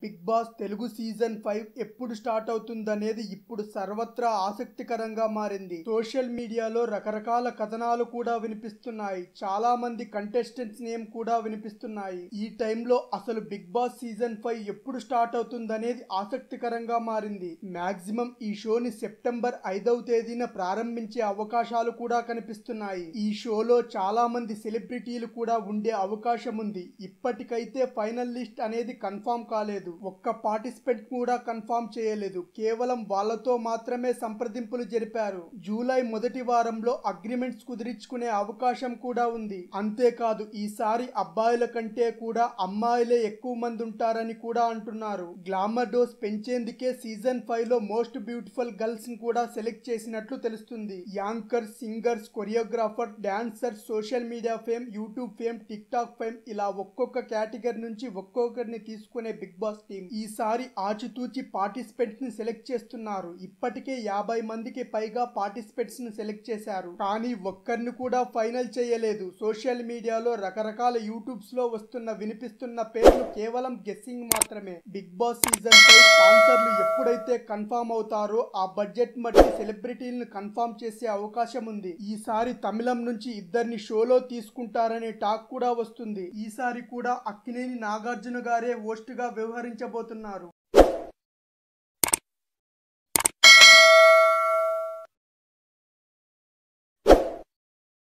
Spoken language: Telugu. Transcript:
బిగ్ బాస్ తెలుగు సీజన్ 5 ఎప్పుడు స్టార్ట్ అవుతుందనేది ఇప్పుడు సర్వత్రా ఆసక్తికరంగా మారింది. సోషల్ మీడియాలో రకరకాల కథనాలు కూడా వినిపిస్తున్నాయి. చాలా మంది కంటెస్టెంట్స్ నేమ్ కూడా వినిపిస్తున్నాయి. ఈ టైంలో అసలు బిగ్ బాస్ సీజన్ 5 ఎప్పుడు స్టార్ట్ అవుతుందనేది ఆసక్తికరంగా మారింది. మాక్సిమం ఈ షోని సెప్టెంబర్ 5వ తేదీన ప్రారంభించే అవకాశాలు కూడా కనిపిస్తున్నాయి. ఈ షోలో చాలా మంది సెలబ్రిటీలు కూడా ఉండే అవకాశం ఉంది. ఇప్పటికైతే ఫైనల్ లిస్ట్ అనేది కన్ఫర్మ్ కాలేదు. ఒక్క పార్టిసిపెంట్ కూడా కన్ఫర్మ్ చేయలేదు. కేవలం వాళ్ళతో మాత్రమే సంప్రదింపులు జరిపారు. జూలై మొదటి వారంలో అగ్రిమెంట్స్ కుదిరించుకునే అవకాశం కూడా ఉంది. అంతేకాదు ఈసారి అబ్బాయిల కంటే కూడా అమ్మాయిలే ఎక్కువ మంది ఉంటారని కూడా అంటున్నారు. గ్లామర్ డోస్ పెంచేందుకే సీజన్ 5 లో మోస్ట్ బ్యూటిఫుల్ గర్ల్స్ ని కూడా సెలెక్ట్ చేసినట్లు తెలుస్తుంది. Anchors, singers, choreographer, dancers, social media fame, YouTube fame, TikTok fame ఇలా ఒక్కొక్క కేటగిరీ నుంచి ఒక్కొక్కరిని తీసుకునే బిగ్ బాస్ టీం ఈసారి ఆచితూచి పార్టిసిపెంట్స్ ని సెలెక్ట్ చేస్తున్నారు. ఇప్పటికే 50 మందికి పైగా పార్టిసిపెంట్స్ ని సెలెక్ట్ చేశారు. కానీ ఒక్కరిని కూడా ఫైనల్ చేయలేదు. సోషల్ మీడియాలో రకరకాల యూట్యూబ్స్ లో వినిపిస్తున్న పేర్లు కేవలం గెస్సింగ్ మాత్రమే. బిగ్ బాస్ సీజన్ 5 స్పాన్సర్లు ఎప్పుడైతే కన్ఫర్మ్ అవుతారో ఆ బడ్జెట్ బట్టి సెలబ్రిటీలను కన్ఫర్మ్ చేసే అవకాశం ఉంది. ఈసారి తమిళం నుంచి ఇద్దరిని షోలో తీసుకుంటారనే టాక్ కూడా వస్తుంది. ఈసారి కూడా అక్కినేని నాగార్జున గారే హోస్ట్ గా వ్యవహరించబోతున్నారు.